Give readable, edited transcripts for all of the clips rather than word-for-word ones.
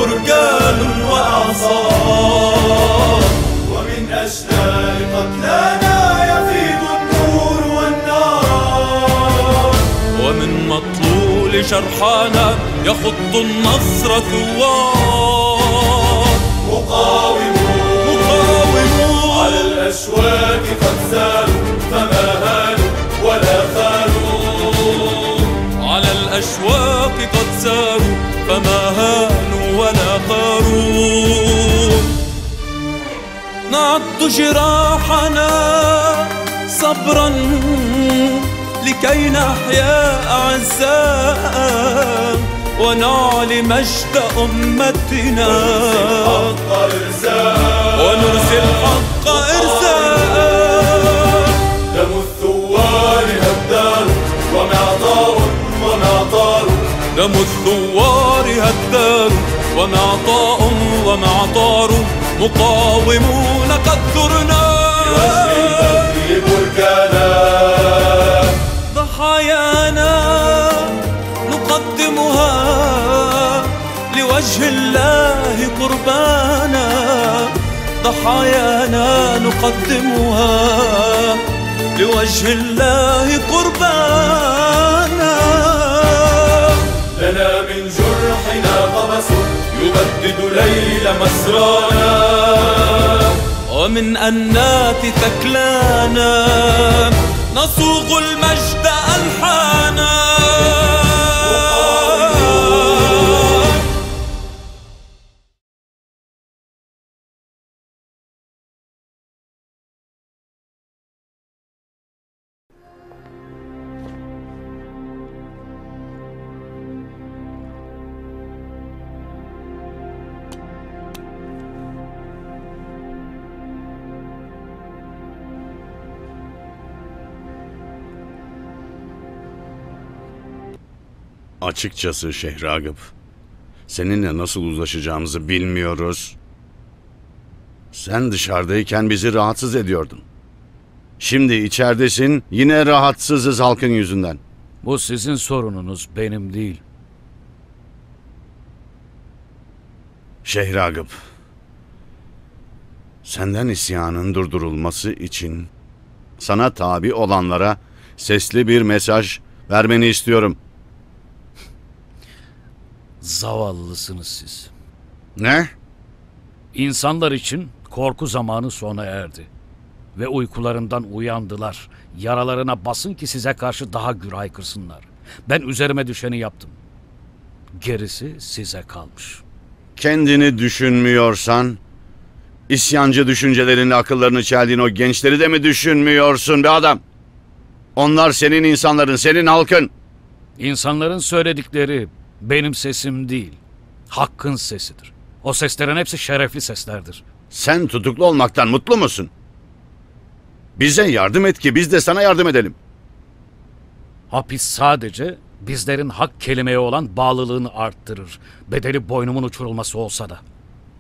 بركان وأعصار، ومن أشلال قتلانا يفيض النور والنار، ومن مطلول جرحانا يخط النصر ثوار. مقاومون على الأشواك قد ساروا فما هانوا ولا خانوا، على الأشواق قد ساروا فما هانوا ولا خاروا. نعد جراحنا صبرا لكي نحيا أعزاء ونعلي مجد أمتنا، ونرسي الحق إرساء. دم الثوار هدار ومعطاء ومعطار، دم الثوار هدار ومعطاء ومعطار، مقاومون قد ثرنا لوجه بركانا. ضحايانا نقدمها لوجه الله قربانا، ضحايانا نقدمها لوجه الله قربانا. لنا من جرحنا قبس يبدد ليل مسرانا، ومن أنات ثكلانا نصوغ المجد ألحانا. Açıkçası Şehragıp, seninle nasıl uzlaşacağımızı bilmiyoruz. Sen dışarıdayken bizi rahatsız ediyordun. Şimdi içeridesin, yine rahatsızız halkın yüzünden. Bu sizin sorununuz, benim değil. Şehragıp, senden isyanın durdurulması için sana tabi olanlara sesli bir mesaj vermeni istiyorum. Zavallısınız siz. Ne? İnsanlar için korku zamanı sona erdi. Ve uykularından uyandılar. Yaralarına basın ki size karşı daha gür haykırsınlar. Ben üzerime düşeni yaptım. Gerisi size kalmış. Kendini düşünmüyorsan, isyancı düşüncelerinle akıllarını çeldiğin o gençleri de mi düşünmüyorsun be adam? Onlar senin insanların, senin halkın. İnsanların söyledikleri benim sesim değil, hakkın sesidir. O seslerin hepsi şerefli seslerdir. Sen tutuklu olmaktan mutlu musun? Bize yardım et ki biz de sana yardım edelim. Hapis sadece bizlerin hak kelimeye olan bağlılığını arttırır. Bedeli boynumun uçurulması olsa da.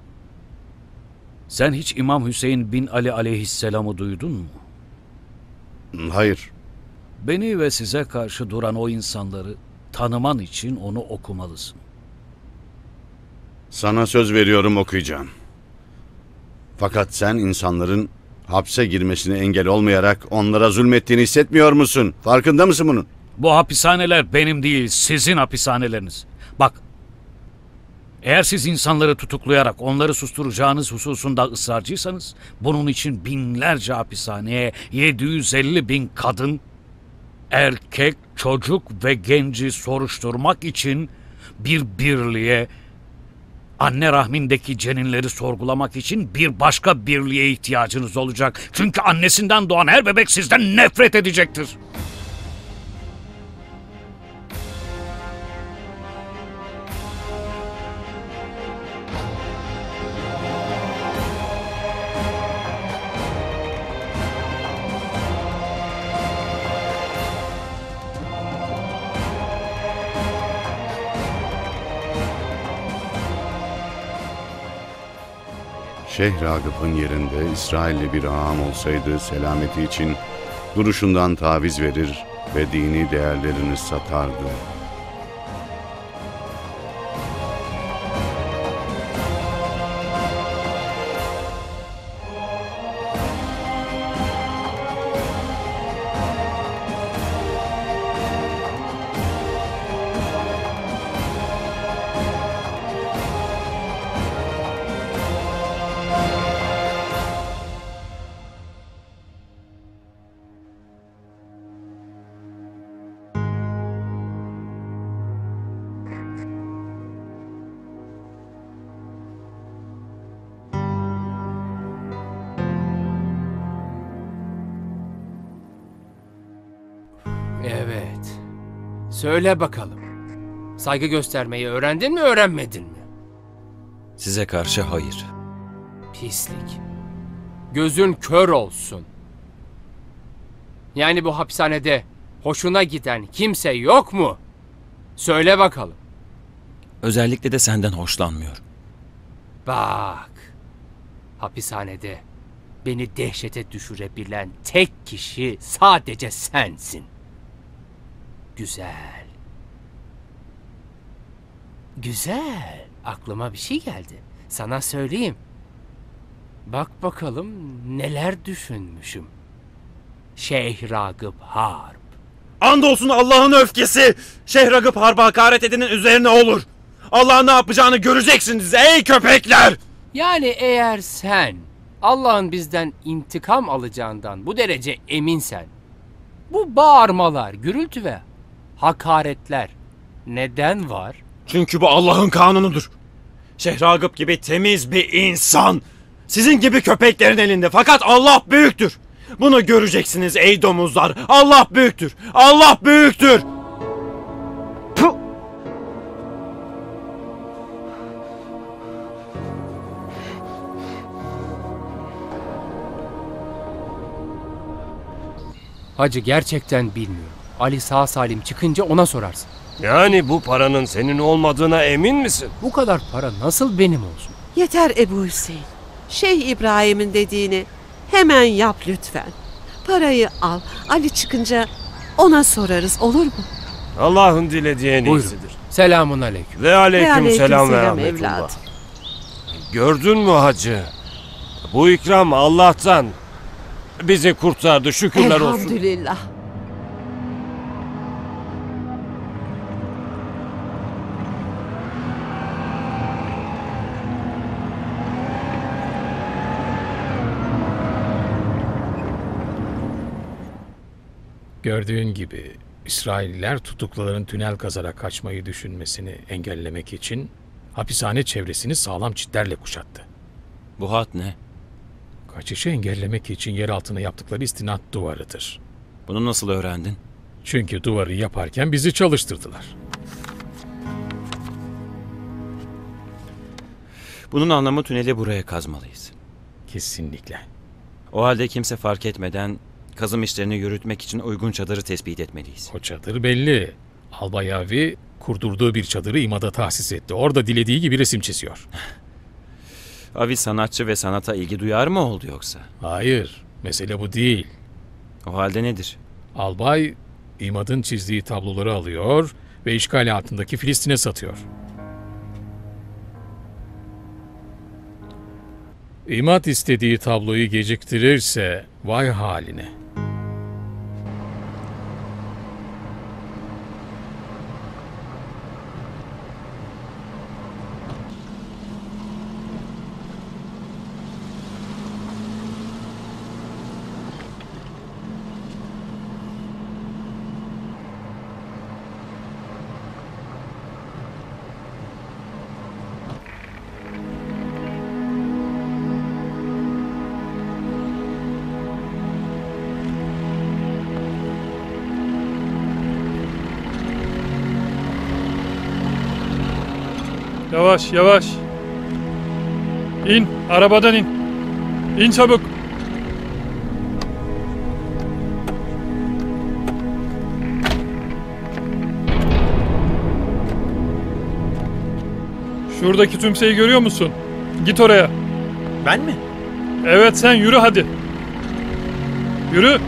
Sen hiç İmam Hüseyin bin Ali aleyhisselamı duydun mu? Hayır. Beni ve size karşı duran o insanları tanıman için onu okumalısın. Sana söz veriyorum, okuyacağım. Fakat sen insanların hapse girmesine engel olmayarak onlara zulmettiğini hissetmiyor musun? Farkında mısın bunun? Bu hapishaneler benim değil, sizin hapishaneleriniz. Bak, eğer siz insanları tutuklayarak onları susturacağınız hususunda ısrarcıysanız, bunun için binlerce hapishaneye 750 bin kadın, erkek, çocuk ve genci soruşturmak için bir birliğe, anne rahmindeki ceninleri sorgulamak için bir başka birliğe ihtiyacınız olacak. Çünkü annesinden doğan her bebek sizden nefret edecektir. Şehragıp'ın yerinde İsrailli bir ağam olsaydı selameti için duruşundan taviz verir ve dini değerlerini satardı. Söyle bakalım. Saygı göstermeyi öğrendin mi, öğrenmedin mi? Size karşı hayır. Pislik. Gözün kör olsun. Yani bu hapishanede hoşuna giden kimse yok mu? Söyle bakalım. Özellikle de senden hoşlanmıyorum. Bak. Hapishanede beni dehşete düşürebilen tek kişi sadece sensin. Güzel. Güzel. Aklıma bir şey geldi. Sana söyleyeyim. Bak bakalım neler düşünmüşüm. Şeyh Ragıp Harp. Andolsun Allah'ın öfkesi Şeyh Ragıp Harp'a hakaret edenin üzerine olur. Allah ne yapacağını göreceksiniz ey köpekler! Yani eğer sen Allah'ın bizden intikam alacağından bu derece eminsen, bu bağırmalar, gürültü ve hakaretler neden var? Çünkü bu Allah'ın kanunudur. Şeyh Ragıp gibi temiz bir insan sizin gibi köpeklerin elinde, fakat Allah büyüktür. Bunu göreceksiniz ey domuzlar. Allah büyüktür. Allah büyüktür. Puh! Hacı gerçekten bilmiyorum. Ali sağ salim çıkınca ona sorarsın. Yani bu paranın senin olmadığına emin misin? Bu kadar para nasıl benim olsun? Yeter Ebu Hüseyin. Şeyh İbrahim'in dediğini hemen yap lütfen. Parayı al. Ali çıkınca ona sorarız, olur mu? Allah'ın dilediği en Buyurun. iyisidir. Selamun aleyküm. Ve aleyküm selam ve Aleykümselam rahmetullah. evladım. Gördün mü hacı? Bu ikram Allah'tan. Bizi kurtardı, şükürler olsun. Elhamdülillah. Gördüğün gibi İsrailliler tutukluların tünel kazarak kaçmayı düşünmesini engellemek için hapishane çevresini sağlam çitlerle kuşattı. Bu hat ne? Kaçışı engellemek için yer altına yaptıkları istinat duvarıdır. Bunu nasıl öğrendin? Çünkü duvarı yaparken bizi çalıştırdılar. Bunun anlamı tüneli buraya kazmalıyız. Kesinlikle. O halde kimse fark etmeden kazım işlerini yürütmek için uygun çadırı tespit etmeliyiz. O çadır belli. Albay Avi kurdurduğu bir çadırı imada tahsis etti. Orada dilediği gibi resim çiziyor. Avi sanatçı ve sanata ilgi duyar mı oldu yoksa? Hayır, mesele bu değil. O halde nedir? Albay İmad'ın çizdiği tabloları alıyor ve işgal altındaki Filistin'e satıyor. İmad istediği tabloyu geciktirirse vay haline. Yavaş yavaş. İn, arabadan in. İn çabuk. Şuradaki tümseyi görüyor musun? Git oraya. Ben mi? Evet sen yürü hadi. Yürü.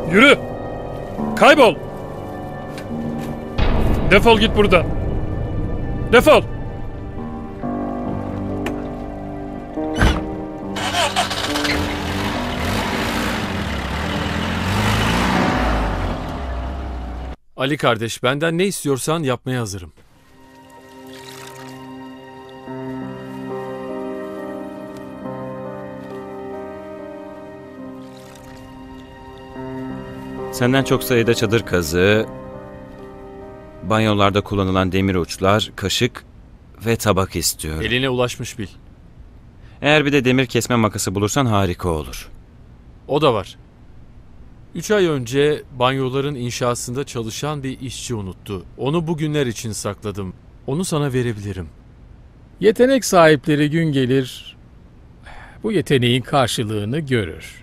Yürü! Kaybol! Defol git buradan. Defol! Ali kardeş, benden ne istiyorsan yapmaya hazırım. Senden çok sayıda çadır kazığı, banyolarda kullanılan demir uçlar, kaşık ve tabak istiyorum. Eline ulaşmış bil. Eğer bir de demir kesme makası bulursan harika olur. O da var. 3 ay önce banyoların inşasında çalışan bir işçi unuttu. Onu bugünler için sakladım. Onu sana verebilirim. Yetenek sahipleri gün gelir, bu yeteneğin karşılığını görür.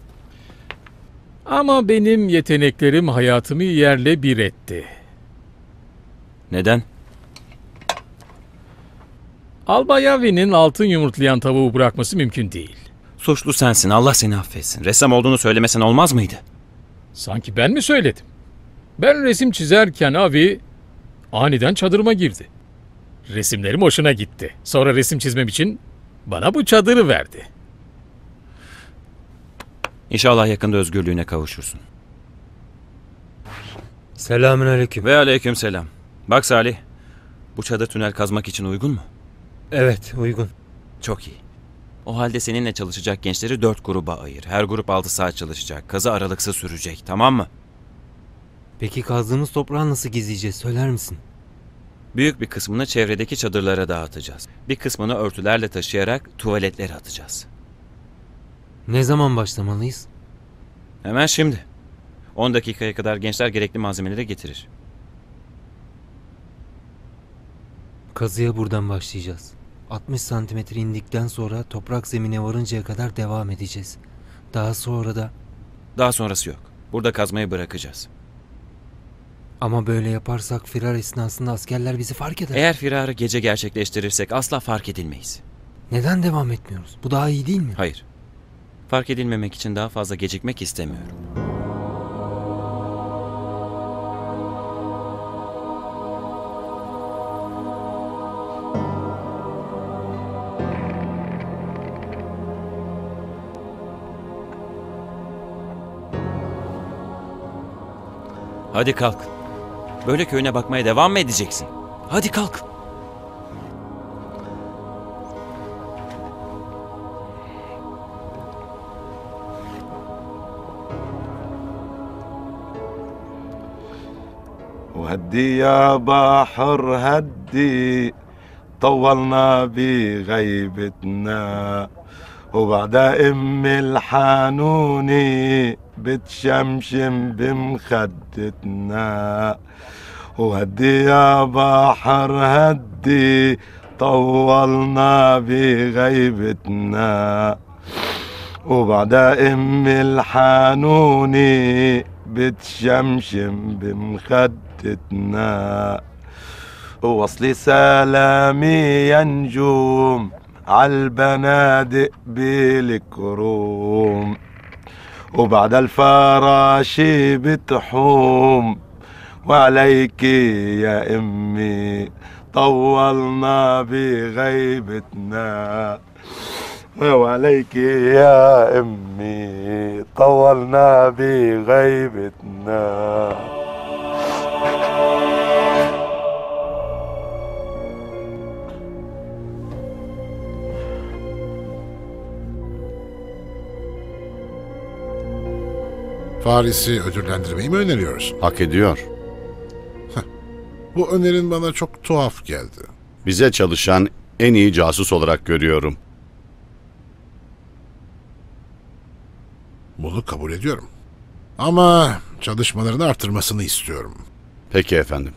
Ama benim yeteneklerim hayatımı yerle bir etti. Neden? Albay Avi'nin altın yumurtlayan tavuğu bırakması mümkün değil. Suçlu sensin, Allah seni affetsin. Ressam olduğunu söylemesen olmaz mıydı? Sanki ben mi söyledim? Ben resim çizerken Avi aniden çadırıma girdi. Resimlerim hoşuna gitti. Sonra resim çizmem için bana bu çadırı verdi. İnşallah yakında özgürlüğüne kavuşursun. Selamünaleyküm. Ve aleykümselam. Bak Salih, bu çadır tünel kazmak için uygun mu? Evet, uygun. Çok iyi. O halde seninle çalışacak gençleri 4 gruba ayır. Her grup 6 saat çalışacak. Kazı aralıksız sürecek, tamam mı? Peki kazdığımız toprağı nasıl gizleyeceğiz, söyler misin? Büyük bir kısmını çevredeki çadırlara dağıtacağız. Bir kısmını örtülerle taşıyarak tuvaletlere atacağız. Ne zaman başlamalıyız? Hemen şimdi. 10 dakikaya kadar gençler gerekli malzemeleri getirir. Kazıya buradan başlayacağız. 60 santimetre indikten sonra toprak zemine varıncaya kadar devam edeceğiz. Daha sonra da... Daha sonrası yok. Burada kazmayı bırakacağız. Ama böyle yaparsak firar esnasında askerler bizi fark eder. Eğer firarı gece gerçekleştirirsek asla fark edilmeyiz. Neden devam etmiyoruz? Bu daha iyi değil mi? Hayır. Fark edilmemek için daha fazla gecikmek istemiyorum. Hadi kalk. Böyle köyüne bakmaya devam mı edeceksin? Hadi kalk. وهدي يا بحر هدي طولنا بغيبتنا وبعد الحانوني بتشمشم بمخدتنا وهدي يا بحر هدي طولنا بغيبتنا وبعد الحانوني بتشمشم بمخدتنا ووصلي سلامي يا نجوم عالبنادق بالكروم وبعد الفراشي بتحوم وعليك يا امي طولنا بغيبتنا وعليك يا امي طولنا بغيبتنا. Faris'i ödüllendirmeyi mi öneriyorsun? Hak ediyor. Bu önerin bana çok tuhaf geldi. Bize çalışan en iyi casus olarak görüyorum. Bunu kabul ediyorum. Ama çalışmalarını artırmasını istiyorum. Peki efendim.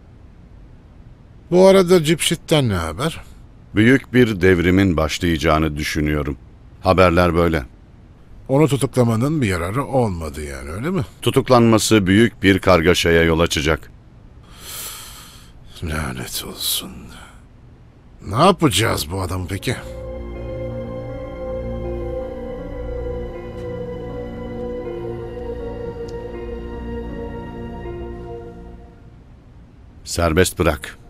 Bu arada Cipşit'ten ne haber? Büyük bir devrimin başlayacağını düşünüyorum. Haberler böyle. Onu tutuklamanın bir yararı olmadı yani, öyle mi? Tutuklanması büyük bir kargaşaya yol açacak. Lanet olsun. Ne yapacağız bu adamı peki? Serbest bırak.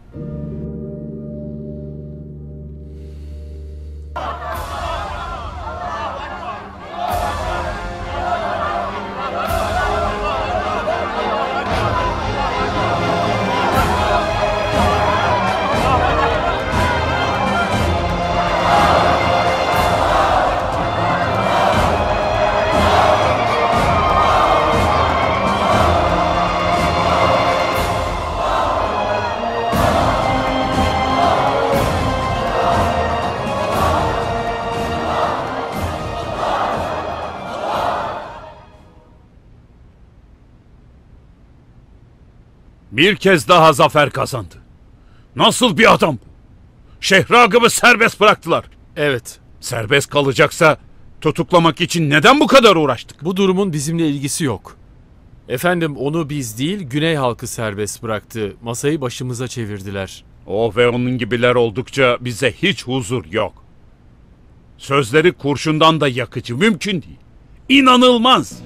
Bir kez daha zafer kazandı. Nasıl bir adam? Şehragıp'ı serbest bıraktılar. Evet. Serbest kalacaksa tutuklamak için neden bu kadar uğraştık? Bu durumun bizimle ilgisi yok. Efendim onu biz değil Güney halkı serbest bıraktı. Masayı başımıza çevirdiler. O ve onun gibiler oldukça bize hiç huzur yok. Sözleri kurşundan da yakıcı, mümkün değil. İnanılmaz.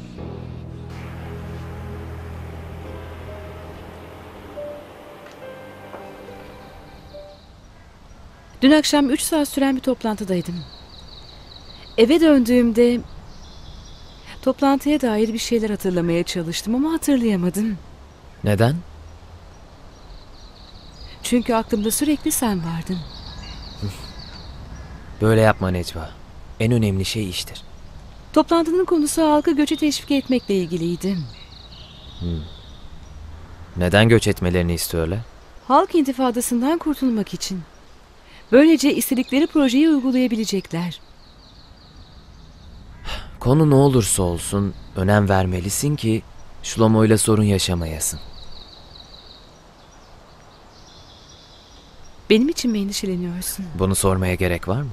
Dün akşam 3 saat süren bir toplantıdaydım. Eve döndüğümde toplantıya dair bir şeyler hatırlamaya çalıştım ama hatırlayamadım. Neden? Çünkü aklımda sürekli sen vardın. Böyle yapma Necva. En önemli şey iştir. Toplantının konusu halkı göçe teşvik etmekle ilgiliydi. Neden göç etmelerini istiyorlar? Halk intifadasından kurtulmak için. Böylece istedikleri projeyi uygulayabilecekler. Konu ne olursa olsun önem vermelisin ki Shlomo'yla sorun yaşamayasın. Benim için mi endişeleniyorsun? Bunu sormaya gerek var mı?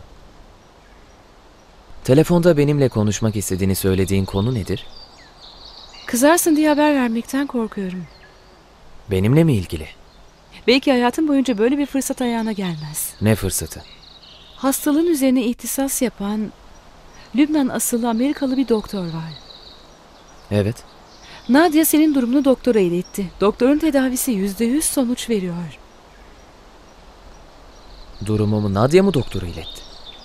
Telefonda benimle konuşmak istediğini söylediğin konu nedir? Kızarsın diye haber vermekten korkuyorum. Benimle mi ilgili? Belki hayatın boyunca böyle bir fırsat ayağına gelmez. Ne fırsatı? Hastalığın üzerine ihtisas yapan Lübnan asıllı Amerikalı bir doktor var. Evet. Nadia senin durumunu doktora iletti. Doktorun tedavisi %100 sonuç veriyor. Durumumu Nadia mı doktora iletti?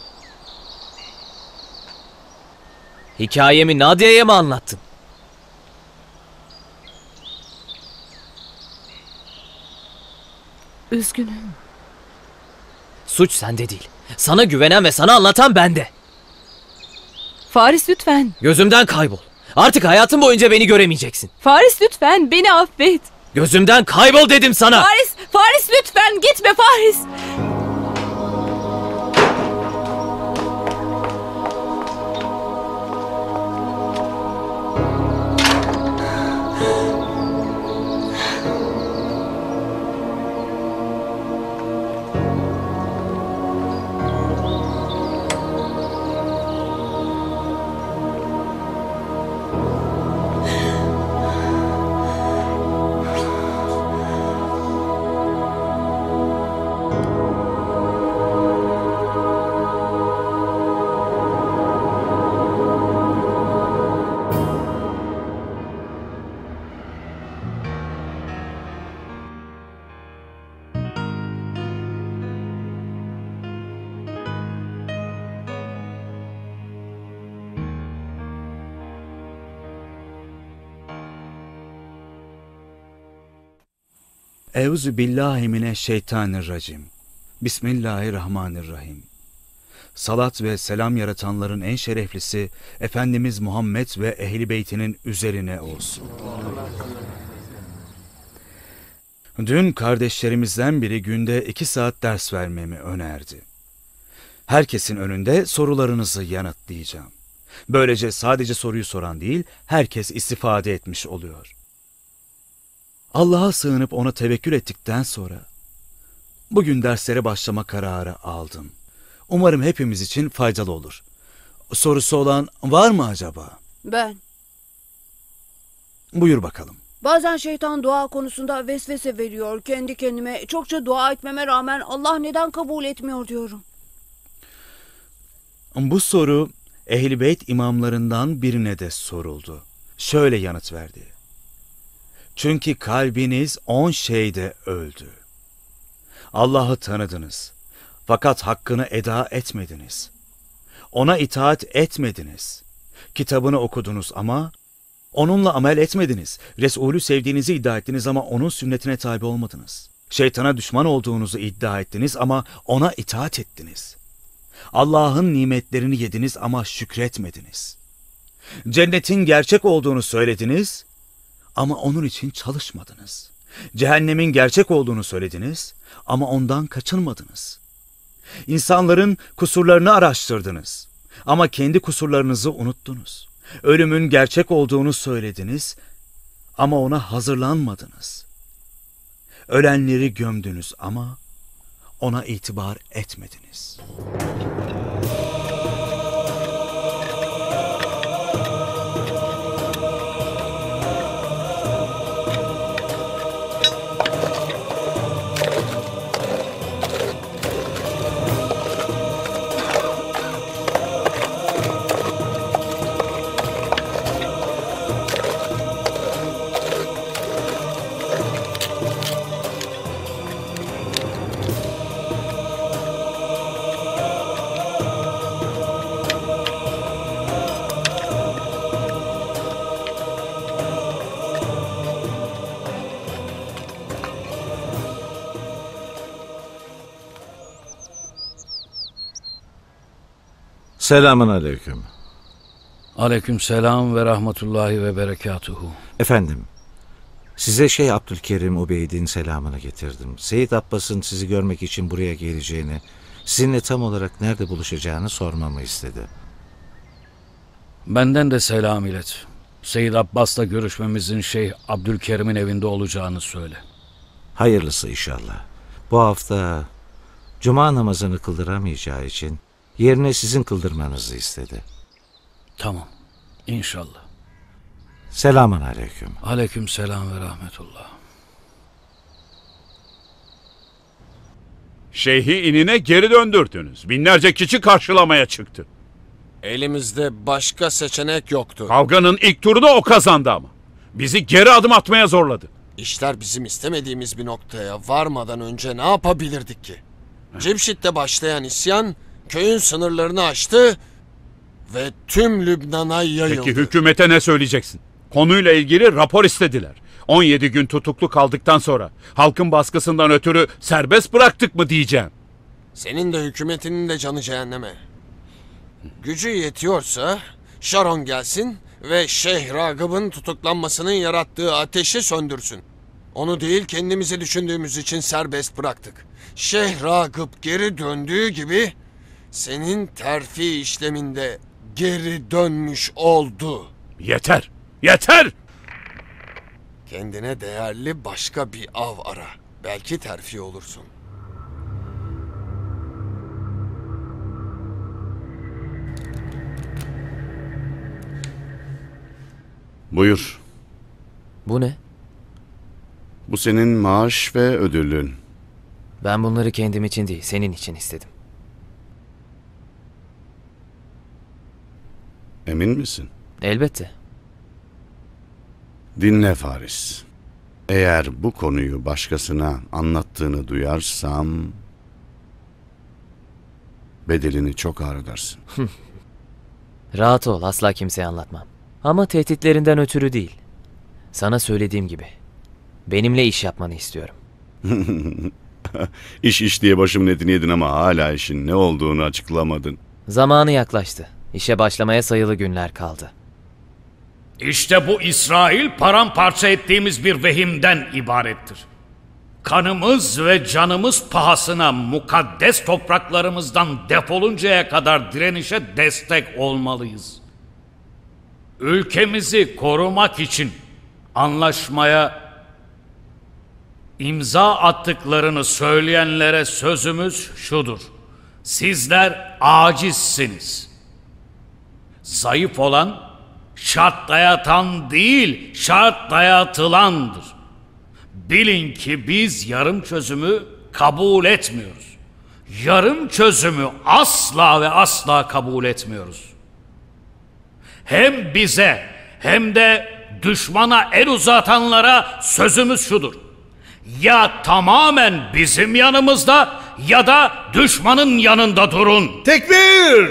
Hikayemi Nadia'ya mı anlattın? Üzgünüm. Suç sende değil. Sana güvenen ve sana anlatan bende. Faris lütfen. Gözümden kaybol. Artık hayatın boyunca beni göremeyeceksin. Faris lütfen beni affet. Gözümden kaybol dedim sana. Faris lütfen gitme Faris. Euzu billahi mineşşeytanirracim. Bismillahirrahmanirrahim. Salat ve selam yaratanların en şereflisi Efendimiz Muhammed ve Ehl-i Beytinin üzerine olsun. Dün kardeşlerimizden biri günde 2 saat ders vermemi önerdi. Herkesin önünde sorularınızı yanıtlayacağım. Böylece sadece soruyu soran değil, herkes istifade etmiş oluyor. Allah'a sığınıp ona tevekkül ettikten sonra bugün derslere başlama kararı aldım. Umarım hepimiz için faydalı olur. Sorusu olan var mı acaba? Ben. Buyur bakalım. Bazen şeytan dua konusunda vesvese veriyor. Kendi kendime çokça dua etmeme rağmen Allah neden kabul etmiyor diyorum. Bu soru Ehl-i Beyt imamlarından birine de soruldu. Şöyle yanıt verdi. Çünkü kalbiniz 10 şeyde öldü. Allah'ı tanıdınız. Fakat hakkını eda etmediniz. Ona itaat etmediniz. Kitabını okudunuz ama onunla amel etmediniz. Resulü sevdiğinizi iddia ettiniz ama onun sünnetine tabi olmadınız. Şeytana düşman olduğunuzu iddia ettiniz ama ona itaat ettiniz. Allah'ın nimetlerini yediniz ama şükretmediniz. Cennetin gerçek olduğunu söylediniz ama onun için çalışmadınız. Cehennemin gerçek olduğunu söylediniz ama ondan kaçınmadınız. İnsanların kusurlarını araştırdınız ama kendi kusurlarınızı unuttunuz. Ölümün gerçek olduğunu söylediniz ama ona hazırlanmadınız. Ölenleri gömdünüz ama ona itibar etmediniz. Selamun aleyküm. Aleyküm selam ve rahmetullahi ve berekatuhu. Efendim, size Şeyh Abdülkerim Ubeyd'in selamını getirdim. Seyyid Abbas'ın sizi görmek için buraya geleceğini, sizinle tam olarak nerede buluşacağını sormamı istedi. Benden de selam ilet. Seyyid Abbas'la görüşmemizin Şeyh Abdülkerim'in evinde olacağını söyle. Hayırlısı inşallah. Bu hafta cuma namazını kıldıramayacağı için yerine sizin kıldırmanızı istedi. Tamam, inşallah. Selamun aleyküm. Aleyküm selam ve rahmetullah. Şeyhi inine geri döndürdünüz. Binlerce kişi karşılamaya çıktı. Elimizde başka seçenek yoktu. Kavganın ilk turunu o kazandı ama. Bizi geri adım atmaya zorladı. İşler bizim istemediğimiz bir noktaya varmadan önce ne yapabilirdik ki? Cemşit'te başlayan isyan köyün sınırlarını aştı ve tüm Lübnan'a yayıldı. Peki hükümete ne söyleyeceksin? Konuyla ilgili rapor istediler. 17 gün tutuklu kaldıktan sonra halkın baskısından ötürü serbest bıraktık mı diyeceğim. Senin de hükümetinin de canı cehenneme. Gücü yetiyorsa Şaron gelsin ve Şeyh Ragıp'ın tutuklanmasının yarattığı ateşi söndürsün. Onu değil kendimizi düşündüğümüz için serbest bıraktık. Şeyh Ragıp geri döndüğü gibi senin terfi işleminde geri dönmüş oldu. Yeter! Yeter! Kendine değerli başka bir av ara. Belki terfi olursun. Buyur. Bu ne? Bu senin maaş ve ödülün. Ben bunları kendim için değil, senin için istedim. Emin misin? Elbette. Dinle Faris. Eğer bu konuyu başkasına anlattığını duyarsam bedelini çok ağır ödersin. Rahat ol, asla kimseye anlatmam. Ama tehditlerinden ötürü değil. Sana söylediğim gibi. Benimle iş yapmanı istiyorum. İş diye başımın etini yedin ama hala işin ne olduğunu açıklamadın. Zamanı yaklaştı. İşe başlamaya sayılı günler kaldı. İşte bu İsrail paramparça ettiğimiz bir vehimden ibarettir. Kanımız ve canımız pahasına mukaddes topraklarımızdan defoluncaya kadar direnişe destek olmalıyız. Ülkemizi korumak için anlaşmaya imza attıklarını söyleyenlere sözümüz şudur: sizler acizsiniz. Zayıf olan şart dayatan değil, şart dayatılandır. Bilin ki biz yarım çözümü kabul etmiyoruz. Yarım çözümü asla ve asla kabul etmiyoruz. Hem bize hem de düşmana el uzatanlara sözümüz şudur. Ya tamamen bizim yanımızda ya da düşmanın yanında durun. Tekbir!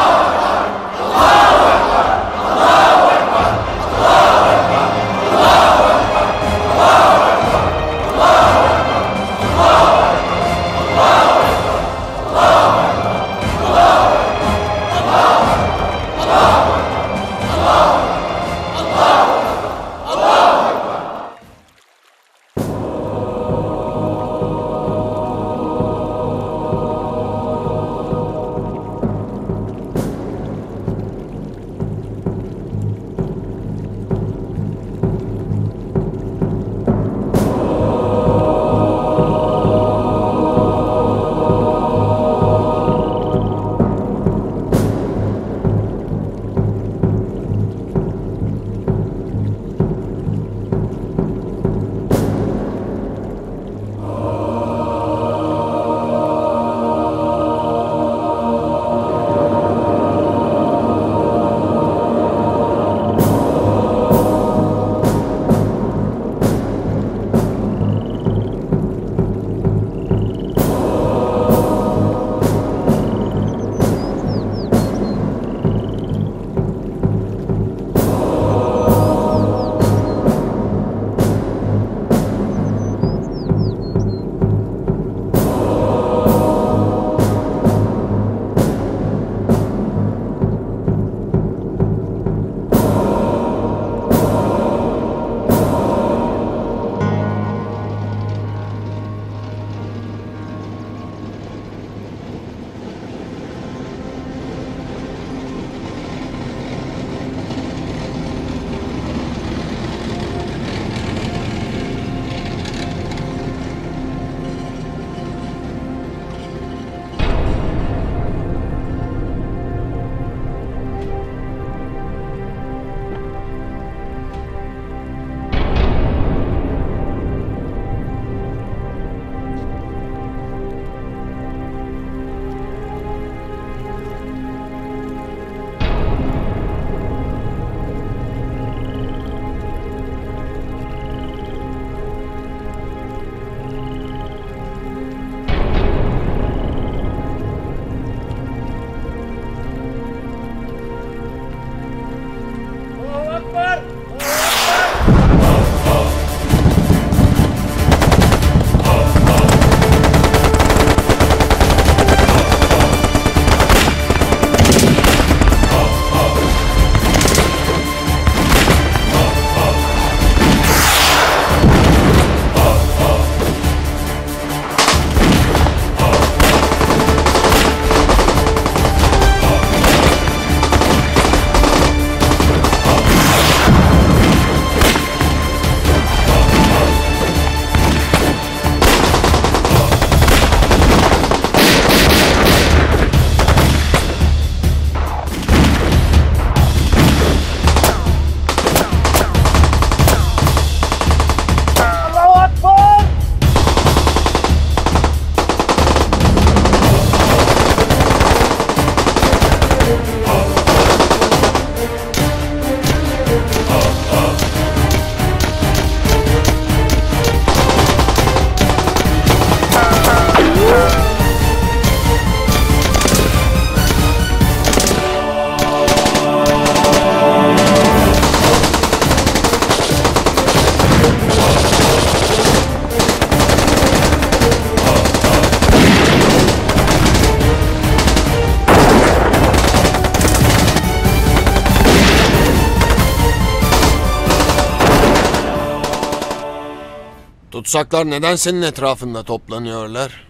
Tutsaklar neden senin etrafında toplanıyorlar?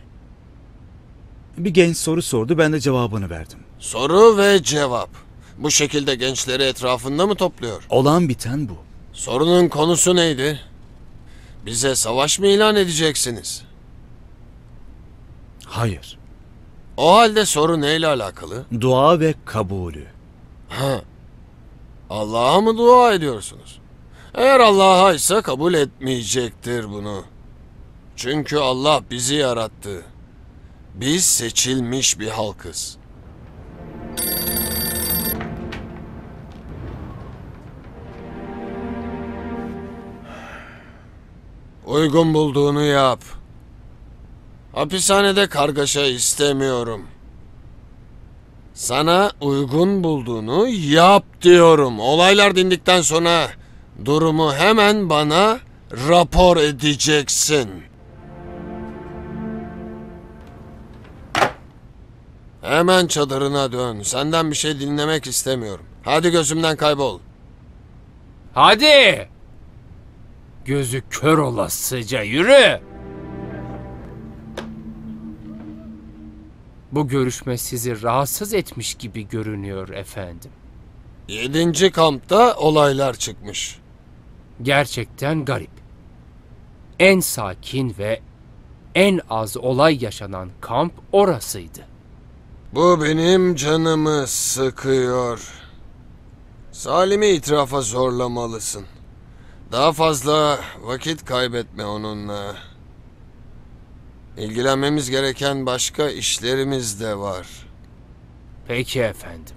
Bir genç soru sordu, ben de cevabını verdim. Soru ve cevap. Bu şekilde gençleri etrafında mı topluyor? Olan biten bu. Sorunun konusu neydi? Bize savaş mı ilan edeceksiniz? Hayır. O halde soru neyle alakalı? Dua ve kabulü. Ha. Allah'a mı dua ediyorsunuz? Eğer Allah'a ise kabul etmeyecektir bunu. Çünkü Allah bizi yarattı. Biz seçilmiş bir halkız. Uygun bulduğunu yap. Hapishanede kargaşa istemiyorum. Sana uygun bulduğunu yap diyorum. Olaylar dindikten sonra durumu hemen bana rapor edeceksin. Hemen çadırına dön. Senden bir şey dinlemek istemiyorum. Hadi gözümden kaybol. Hadi! Gözü kör olasıca yürü! Bu görüşme sizi rahatsız etmiş gibi görünüyor efendim. 7. kampta olaylar çıkmış. Gerçekten garip. En sakin ve en az olay yaşanan kamp orasıydı. Bu benim canımı sıkıyor. Salim'i itirafa zorlamalısın. Daha fazla vakit kaybetme onunla. İlgilenmemiz gereken başka işlerimiz de var. Peki efendim.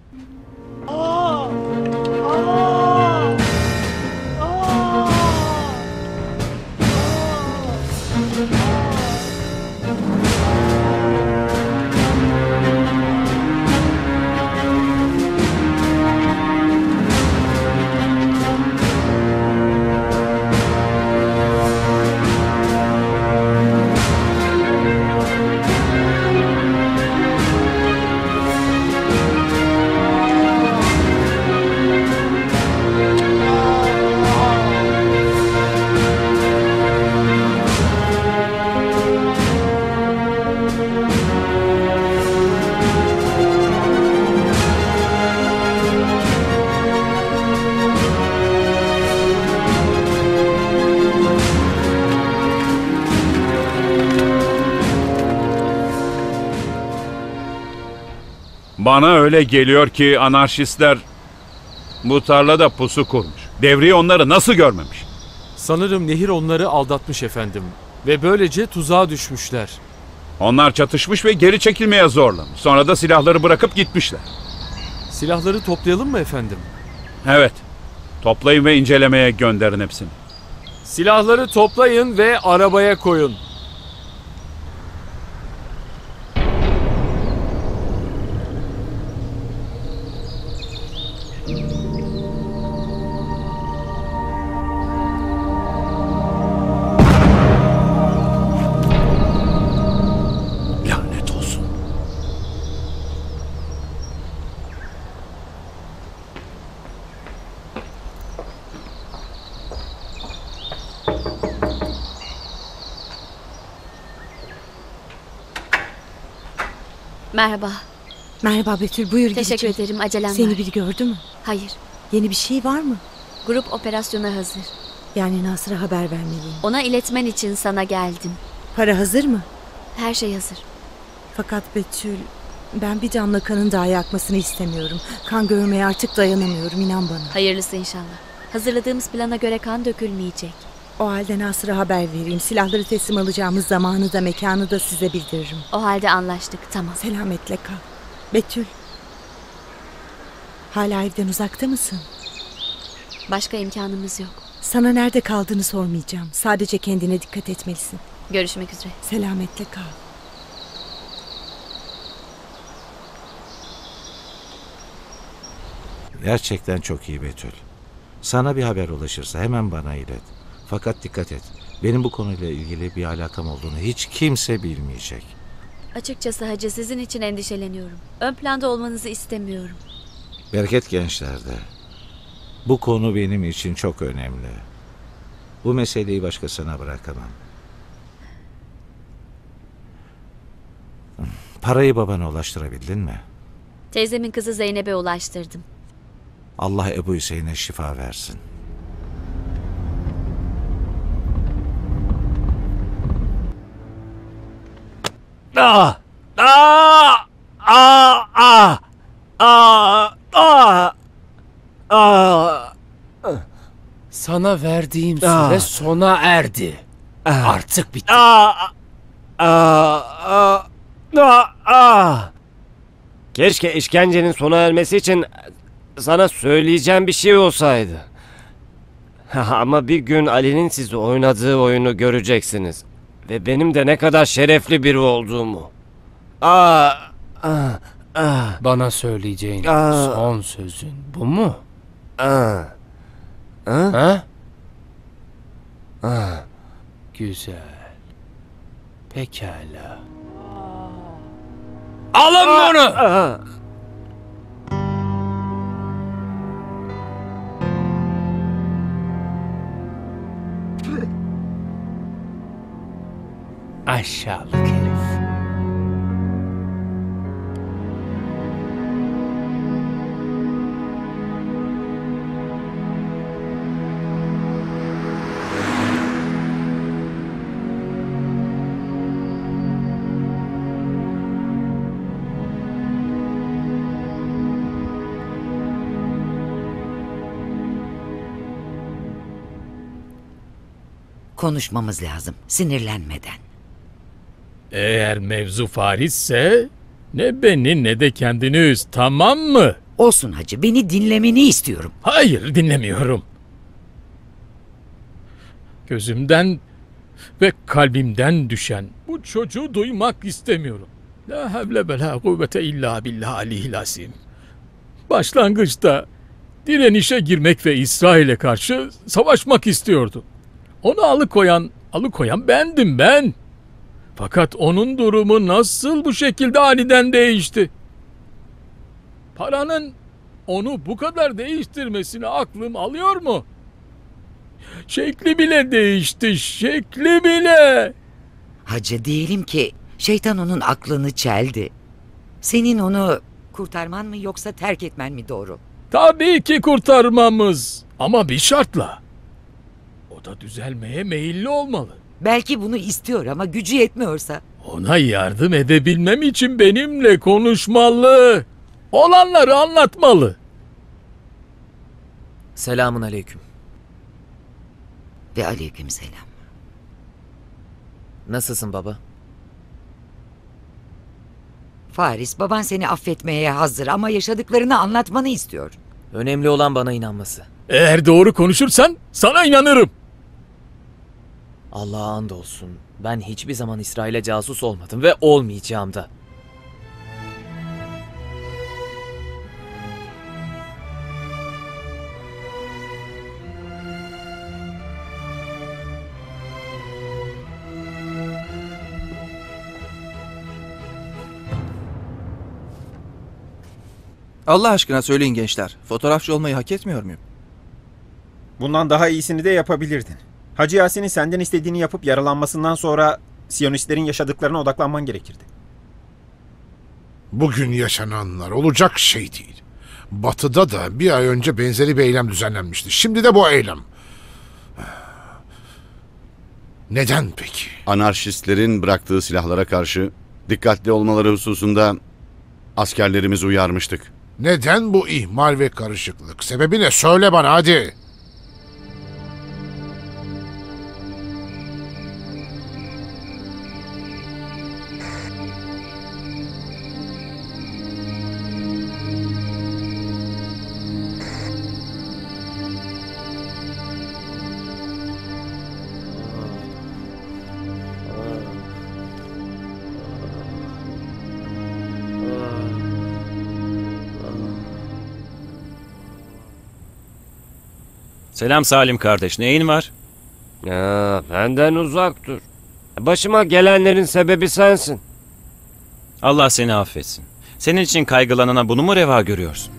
Bana öyle geliyor ki anarşistler bu tarlada pusu kurmuş. Devriye onları nasıl görmemiş? Sanırım nehir onları aldatmış efendim. Ve böylece tuzağa düşmüşler. Onlar çatışmış ve geri çekilmeye zorlamış. Sonra da silahları bırakıp gitmişler. Silahları toplayalım mı efendim? Evet. Toplayın ve incelemeye gönderin hepsini. Silahları toplayın ve arabaya koyun. Lanet olsun. Merhaba. Merhaba Betül, buyur Teşekkür gideceğim. ederim, acelem Seni var. biri gördü mü? Hayır. Yeni bir şey var mı? Grup operasyona hazır. Yani Nasır'a haber vermeliyim. Ona iletmen için sana geldim. Para hazır mı? Her şey hazır. Fakat Betül, ben bir damla kanın dahi akmasını istemiyorum. Kan görmeye artık dayanamıyorum, inan bana. Hayırlısı inşallah. Hazırladığımız plana göre kan dökülmeyecek. O halde Nasır'a haber vereyim. Silahları teslim alacağımız zamanı da mekanı da size bildiririm. O halde anlaştık, tamam. Selametle kal. Betül, hala evden uzakta mısın? Başka imkanımız yok. Sana nerede kaldığını sormayacağım. Sadece kendine dikkat etmelisin. Görüşmek üzere. Selametle kal. Gerçekten çok iyi Betül. Sana bir haber ulaşırsa hemen bana ilet. Fakat dikkat et. Benim bu konuyla ilgili bir alakam olduğunu hiç kimse bilmeyecek. Açıkçası hacı, sizin için endişeleniyorum. Ön planda olmanızı istemiyorum. Bereket gençlerde. Bu konu benim için çok önemli. Bu meseleyi başkasına bırakamam. Parayı babana ulaştırabildin mi? Teyzemin kızı Zeynep'e ulaştırdım. Allah Ebu Hüseyin'e şifa versin. Sana verdiğim süre sona erdi. Artık bitti. Keşke işkencenin sona ermesi için sana söyleyeceğim bir şey olsaydı. Ama bir gün Ali'nin size oynadığı oyunu göreceksiniz. Ve benim de ne kadar şerefli biri olduğumu. Bana söyleyeceğin son sözün bu mu? Ha? Güzel. Pekala. Alın bunu! Aşağılık herif. Konuşmamız lazım, sinirlenmeden. Eğer mevzu Faris'se ne beni ne de kendini üz, tamam mı? Olsun hacı, beni dinlemeni istiyorum. Hayır, dinlemiyorum. Gözümden ve kalbimden düşen bu çocuğu duymak istemiyorum. La havle ve la kuvvete illa billah aleyhil azim. Başlangıçta direnişe girmek ve İsrail'e karşı savaşmak istiyordu. Onu alıkoyan bendim ben. Fakat onun durumu nasıl bu şekilde aniden değişti? Paranın onu bu kadar değiştirmesini aklım alıyor mu? Şekli bile değişti, şekli bile. Hacı, diyelim ki şeytan onun aklını çeldi. Senin onu kurtarman mı yoksa terk etmen mi doğru? Tabii ki kurtarmamız, ama bir şartla. O da düzelmeye meyilli olmalı. Belki bunu istiyor ama gücü yetmiyorsa. Ona yardım edebilmem için benimle konuşmalı. Olanları anlatmalı. Selamun aleyküm. Ve aleyküm selam. Nasılsın baba? Faris, baban seni affetmeye hazır ama yaşadıklarını anlatmanı istiyor. Önemli olan bana inanması. Eğer doğru konuşursan sana inanırım. Allah'a andolsun. Ben hiçbir zaman İsrail'e casus olmadım ve olmayacağım da. Allah aşkına söyleyin gençler. Fotoğrafçı olmayı hak etmiyor muyum? Bundan daha iyisini de yapabilirdin. Hacı Yasin'in senden istediğini yapıp yaralanmasından sonra Siyonistlerin yaşadıklarına odaklanman gerekirdi. Bugün yaşananlar olacak şey değil. Batı'da da bir ay önce benzeri bir eylem düzenlenmişti. Şimdi de bu eylem. Neden peki? Anarşistlerin bıraktığı silahlara karşı dikkatli olmaları hususunda askerlerimizi uyarmıştık. Neden bu ihmal ve karışıklık? Sebebi ne? Söyle bana hadi. Selam Salim kardeş, neyin var? Ya, benden uzak dur. Başıma gelenlerin sebebi sensin. Allah seni affetsin. Senin için kaygılanana bunu mu reva görüyorsun?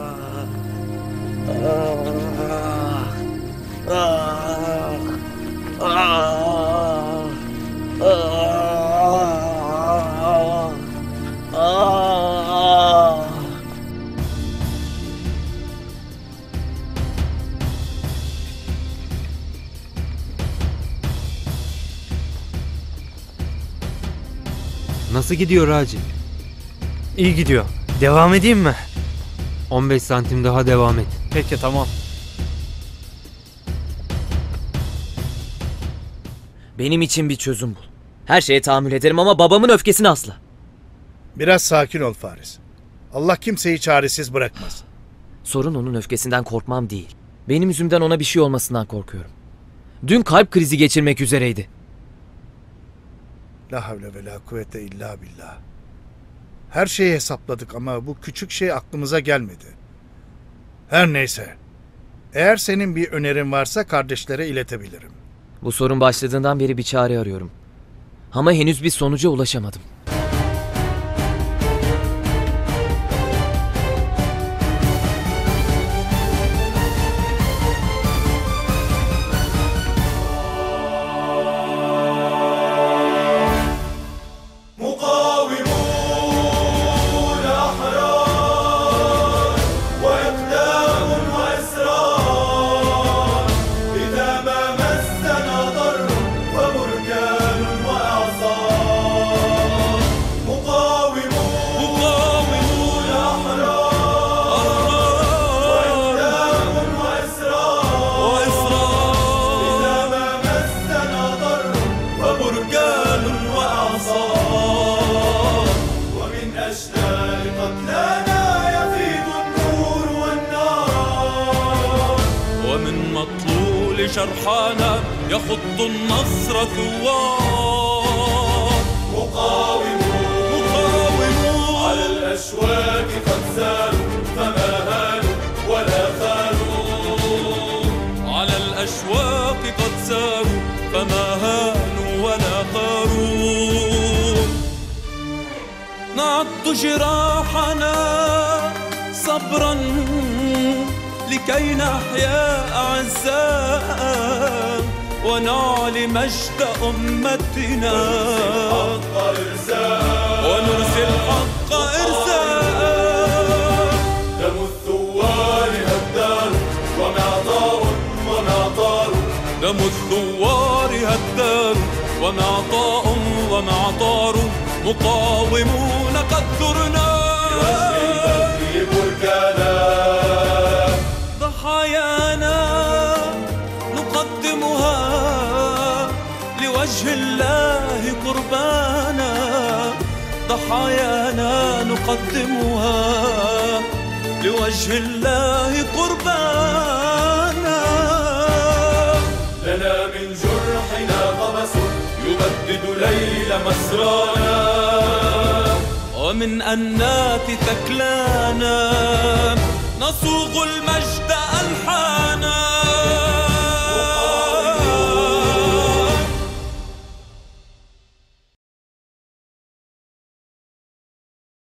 Nasıl gidiyor Raci? İyi gidiyor. Devam edeyim mi? 15 santim daha devam et. Peki, tamam. Benim için bir çözüm bul. Her şeye tahammül ederim ama babamın öfkesini asla. Biraz sakin ol Faris. Allah kimseyi çaresiz bırakmaz. Sorun onun öfkesinden korkmam değil. Benim yüzümden ona bir şey olmasından korkuyorum. Dün kalp krizi geçirmek üzereydi. La havle ve la kuvvete illa billah. Her şeyi hesapladık ama bu küçük şey aklımıza gelmedi. Her neyse. Eğer senin bir önerin varsa kardeşlere iletebilirim. Bu sorun başladığından beri bir çare arıyorum. Ama henüz bir sonuca ulaşamadım. شرحانا يخض النصر ثوار مقاومون على الأشواك قد ساروا فما هانوا ولا خانوا على الأشواك قد ساروا فما هانوا ولا خاروا نعد جراحنا صبرا لكي نحيا أعزاء ونعلي مجد أمتنا ونرسي الحق إرساء دم الثوار هدار ومعطاء ومعطار دم الثوار هدار ومعطاء ومعطار مقاومون قد ثرنا ضحايانا نقدمها لوجه الله قربانا ضحايانا نقدمها لوجه الله قربانا لنا من جرحنا قبس يبدد ليل مسرانا ومن أنات ثكلانا نصوغ المجد ألحانا